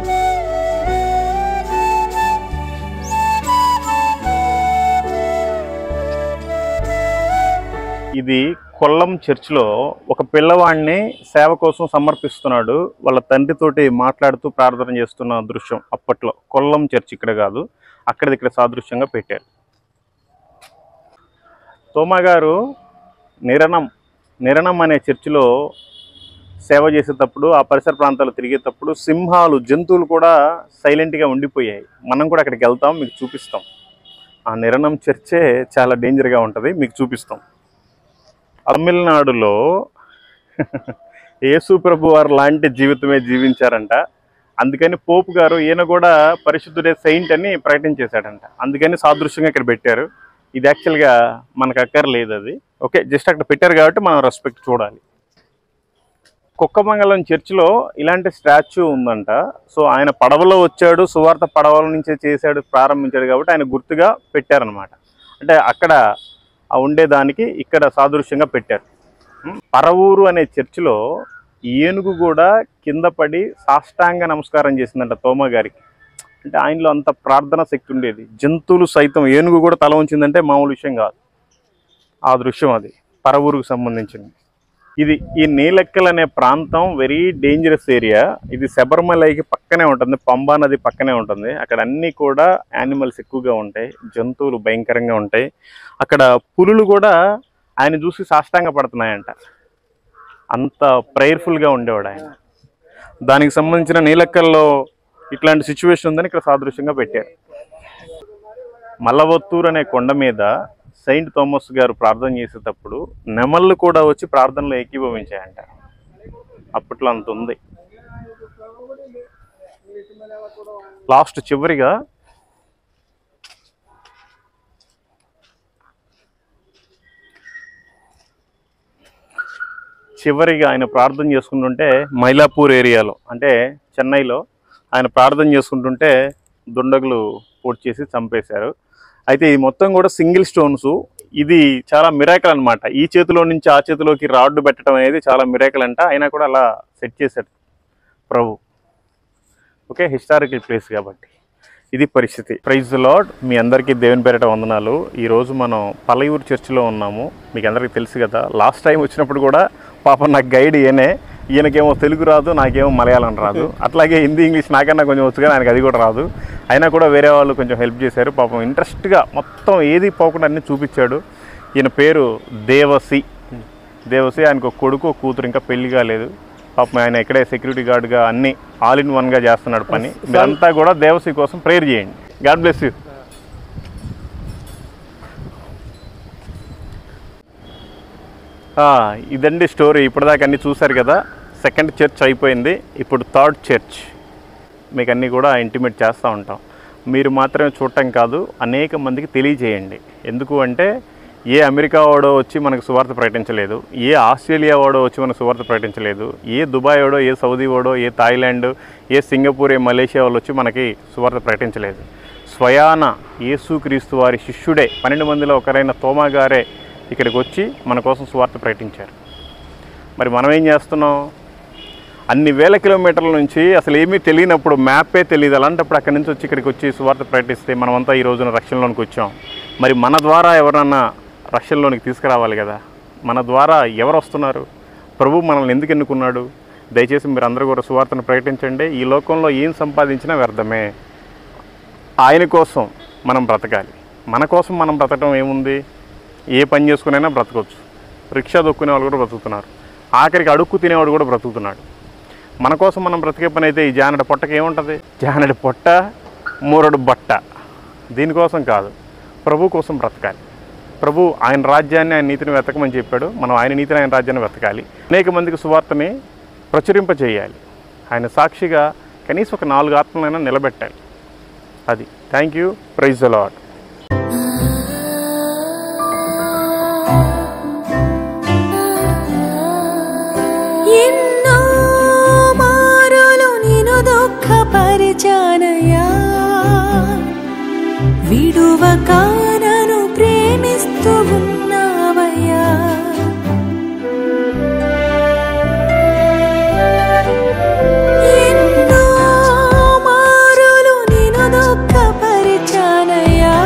ఇది కొల్లం చర్చిలో ఒక పిల్లవాడిని సేవ కోసం సమర్పిస్తున్నాడు. వాళ్ళ తండ్రితోటి మాట్లాడుతూ ప్రార్థన చేస్తున్న దృశ్యం అప్పట్లో. కొల్లం చర్చ్ ఇక్కడ కాదు, అక్కడిది ఇక్కడ సాదృశ్యంగా పెట్టారు. తోమా గారు నిరణం నిరణం అనే చర్చిలో సేవ చేసేటప్పుడు, ఆ పరిసర ప్రాంతాలు తిరిగేటప్పుడు సింహాలు, జంతువులు కూడా సైలెంట్గా ఉండిపోయాయి. మనం కూడా అక్కడికి వెళ్తాం, మీకు చూపిస్తాం. ఆ నిరణం చర్చే చాలా డేంజర్గా ఉంటుంది, మీకు చూపిస్తాం. తమిళనాడులో యేసు ప్రభు వారు లాంటి జీవితమే జీవించారంట. అందుకని పోపు గారు ఈయన కూడా పరిశుద్ధుడే, సెయింట్ అని ప్రకటించేశాడంట. అందుకని సాదృశ్యంగా ఇక్కడ పెట్టారు. ఇది యాక్చువల్గా మనకు అక్కర్లేదు అది. ఓకే, జస్ట్ అక్కడ పెట్టారు కాబట్టి మనం రెస్పెక్ట్ చూడాలి. కుక్కమంగళం చర్చిలో ఇలాంటి స్టాచ్యూ ఉందంట. సో ఆయన పడవలో వచ్చాడు, సువార్త పడవల నుంచే చేశాడు, ప్రారంభించాడు కాబట్టి ఆయన గుర్తుగా పెట్టారనమాట. అంటే అక్కడ ఉండేదానికి ఇక్కడ సాదృశ్యంగా పెట్టారు. పరవూరు అనే చర్చిలో ఏనుగు కూడా కింద పడి సాష్టాంగ నమస్కారం చేసిందంట తోమా గారికి. అంటే ఆయనలో అంత ప్రార్థన శక్తి ఉండేది. జంతువులు సైతం, ఏనుగు కూడా తల ఉంచిందంటే మామూలు విషయం కాదు. ఆ దృశ్యం అది పరవూరుకు సంబంధించింది. ఇది ఈ నీలెక్కల్ అనే ప్రాంతం వెరీ డేంజరస్ ఏరియా. ఇది శబరిమలైకి పక్కనే ఉంటుంది, పంబా నది పక్కనే ఉంటుంది. అక్కడ అన్నీ కూడా యానిమల్స్ ఎక్కువగా ఉంటాయి, జంతువులు భయంకరంగా ఉంటాయి. అక్కడ పులులు కూడా ఆయన చూసి సాష్టాంగ పడుతున్నాయంట. అంత ప్రేయర్ఫుల్గా ఉండేవాడు ఆయన. దానికి సంబంధించిన నీలెక్కల్లో ఇట్లాంటి సిచ్యువేషన్ ఉందని ఇక్కడ సాదృశ్యంగా పెట్టారు. మల్లవత్తూరు అనే కొండ మీద సెయింట్ థామస్ గారు ప్రార్థన చేసేటప్పుడు నెమళ్ళు కూడా వచ్చి ప్రార్థనలో ఏకీభవించాయంట. అప్పట్లో అంత ఉంది. లాస్ట్ చివరిగా చివరిగా ఆయన ప్రార్థన చేసుకుంటుంటే మైలాపూర్ ఏరియాలో, అంటే చెన్నైలో ఆయన ప్రార్థన చేసుకుంటుంటే దుండగులు పొడి చేసి చంపేశారు. అయితే ఇది మొత్తం కూడా సింగిల్ స్టోన్స్. ఇది చాలా మిరాకిల్ అనమాట. ఈ చేతిలో నుంచి ఆ చేతిలోకి రాడ్డు పెట్టడం అనేది చాలా మిరాకిల్ అంట. అయినా కూడా అలా సెట్ చేశాడు ప్రభు. ఓకే, హిస్టారికల్ ప్లేస్ కాబట్టి ఇది పరిస్థితి. Praise the lord. మీ అందరికీ దేవుని పేరిట వందనాలు. ఈరోజు మనం పలయూరు చర్చిలో ఉన్నాము. మీకు అందరికీ తెలుసు కదా, లాస్ట్ టైం వచ్చినప్పుడు కూడా పాపం నాకు గైడ్ ఈయనే. ఈయనకేమో తెలుగు రాదు, నాకేమో మలయాళం రాదు. అట్లాగే హిందీ, ఇంగ్లీష్ నాకన్నా కొంచెం వచ్చు, కానీ ఆయనకి అది కూడా రాదు. అయినా కూడా వేరే వాళ్ళు కొంచెం హెల్ప్ చేశారు. పాపం ఇంట్రెస్ట్గా మొత్తం ఏది పోకుండా అన్నీ చూపించాడు. ఈయన పేరు దేవసి. దేవసి ఆయనకు ఒక కొడుకు ఒక కూతురు, ఇంకా పెళ్లి కాలేదు. పాపం ఆయన ఇక్కడే సెక్యూరిటీ గార్డ్గా అన్నీ ఆల్ ఇన్ వన్గా చేస్తున్నాడు పని. మీరంతా కూడా దేవసి కోసం ప్రేయర్ చేయండి. God bless you. ఇదండి స్టోరీ. ఇప్పటిదాకా అన్నీ చూశారు కదా. సెకండ్ చర్చ్ అయిపోయింది, ఇప్పుడు థర్డ్ చర్చ్ మీకు అన్నీ కూడా ఇంటిమేట్ చేస్తూ ఉంటాం. మీరు మాత్రమే చూడటం కాదు, అనేక మందికి తెలియజేయండి. ఎందుకు అంటే ఏ అమెరికా వాడో వచ్చి మనకు సువార్త ప్రకటించలేదు, ఏ ఆస్ట్రేలియా వాడో వచ్చి మనకు సువార్త ప్రకటించలేదు, ఏ దుబాయ్ వాడో, ఏ సౌదీ వాడో, ఏ థాయిలాండ్, ఏ సింగపూర్, ఏ మలేషియా వాళ్ళు వచ్చి మనకి సువార్త ప్రకటించలేదు. స్వయాన యేసుక్రీస్తు వారి శిష్యుడే, పన్నెండు మందిలో ఒకరైన తోమా గారే ఇక్కడికి వచ్చి మన కోసం సువార్త ప్రకటించారు. మరి మనం ఏం చేస్తున్నాం? అన్ని వేల కిలోమీటర్ల నుంచి అసలు ఏమీ తెలియనప్పుడు, మ్యాపే తెలియదు, అలాంటప్పుడు అక్కడి నుంచి వచ్చి ఇక్కడికి వచ్చి సువార్త ప్రకటిస్తే మనమంతా ఈ రోజున రక్షణలోనికి వచ్చాం. మరి మన ద్వారా ఎవరన్నా రక్షణలోనికి తీసుకురావాలి కదా. మన ద్వారా ఎవరు వస్తున్నారు? ప్రభు మనల్ని ఎందుకు ఎన్నుకున్నాడు? దయచేసి మీరు అందరూ కూడా సువార్తను ప్రకటించండి. ఈ లోకంలో ఏం సంపాదించినా వ్యర్థమే. ఆయన కోసం మనం బ్రతకాలి. మన కోసం మనం బ్రతకడం ఏముంది? ఏ పని చేసుకునైనా బ్రతకొచ్చు. రిక్షా దొక్కునే వాళ్ళు కూడా బ్రతుకుతున్నారు. ఆఖరికి అడుక్కు తినేవాడు కూడా బ్రతుకుతున్నాడు. మన కోసం మనం బ్రతికే పని అయితే ఈ జానడి పొట్టకి ఏముంటుంది? జానడి పొట్ట, మూరడు బట్ట. దీనికోసం కాదు, ప్రభు కోసం బ్రతకాలి. ప్రభు ఆయన రాజ్యాన్ని, ఆయన నీతిని వెతకమని చెప్పాడు. మనం ఆయన నీతిని, ఆయన రాజ్యాన్ని వెతకాలి. అనేక మందికి సువార్తని ప్రచురింపజేయాలి. ఆయన సాక్షిగా కనీసం ఒక నాలుగు ఆత్మలైనా నిలబెట్టాలి. అది. Thank you. Praise the lord. విడువక నన్ను ప్రేమిస్తూ ఉన్నావయ్యా. ఎన్నో మారులు నిన్ను దుఃఖపరిచానయ్యా.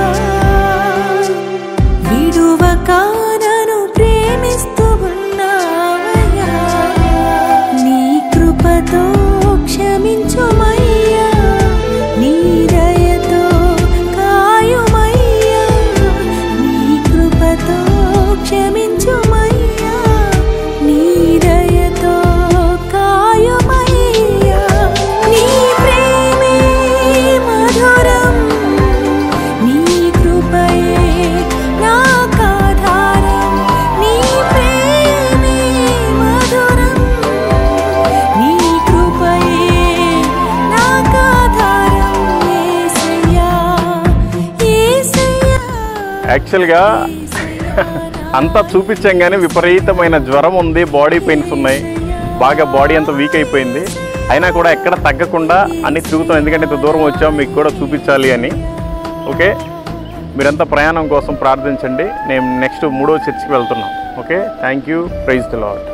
విడువక నన్ను ప్రేమిస్తూ ఉన్నావయ్యా. నీ కృపతో క్షమించుమయ్యా. నీ దయతో కాయుమయ్యా. నీ కృపతో క్షమించుమయ్యా. నీ దయతో కాయుమయ్యా. నీ ప్రేమే మధురం. నీ కృపయే నాకాధారం. నీ ప్రేమే మధురం. నీ కృపయే నాకాధారం. యేసయ్యా, యేసయ్యా. యాక్చువల్గా అంతా చూపించాం కానీ విపరీతమైన జ్వరం ఉంది, బాడీ పెయిన్స్ ఉన్నాయి, బాగా బాడీ అంతా వీక్ అయిపోయింది. అయినా కూడా ఎక్కడ తగ్గకుండా అన్ని తిరుగుతాం. ఎందుకంటే ఇంత దూరం వచ్చాం, మీకు కూడా చూపించాలి అని. ఓకే, మీరంతా ప్రయాణం కోసం ప్రార్థించండి. నేను నెక్స్ట్ మూడో చర్చికి వెళ్తున్నాం. Okay, thank you. Praise the lord.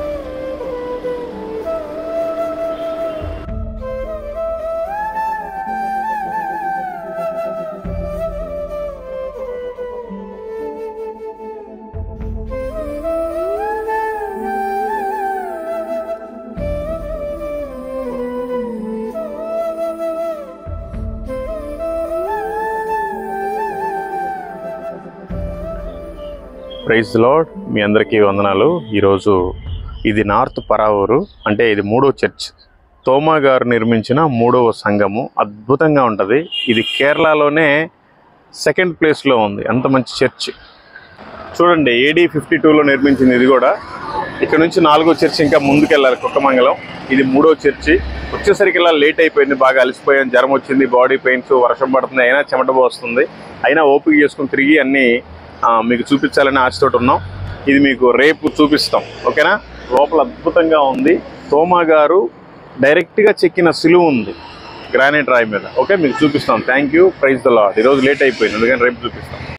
Praise the lord. మీ అందరికీ వందనాలు. ఈరోజు ఇది నార్త్ పరావూరు, అంటే ఇది మూడో చర్చ్. తోమా గారు నిర్మించిన మూడవ సంఘము. అద్భుతంగా ఉంటుంది. ఇది కేరళలోనే సెకండ్ ప్లేస్లో ఉంది. అంత మంచి చర్చ్ చూడండి. ఏడీ ఫిఫ్టీ టూలో నిర్మించింది ఇది కూడా. ఇక్కడ నుంచి నాలుగో చర్చ్ ఇంకా ముందుకెళ్ళాలి, కుక్కమంగళం. ఇది మూడో చర్చి. వచ్చేసరికి ఇలా లేట్ అయిపోయింది, బాగా అలసిపోయాను, జ్వరం వచ్చింది, బాడీ పెయిన్స్, వర్షం పడుతుంది, అయినా చెమట పోస్తుంది. అయినా ఓపిక చేసుకుని తిరిగి అన్నీ మీకు చూపించాలని ఆశతోటి ఉన్నాం. ఇది మీకు రేపు చూపిస్తాం. ఓకేనా? లోపల అద్భుతంగా ఉంది. తోమా గారు డైరెక్ట్గా చెక్కిన సిలువ ఉంది గ్రానైట్ రాయి మీద. ఓకే, మీకు చూపిస్తాం. Thank you. Praise the lord. ఈరోజు లేట్ అయిపోయింది, అందుకని రేపు చూపిస్తాం.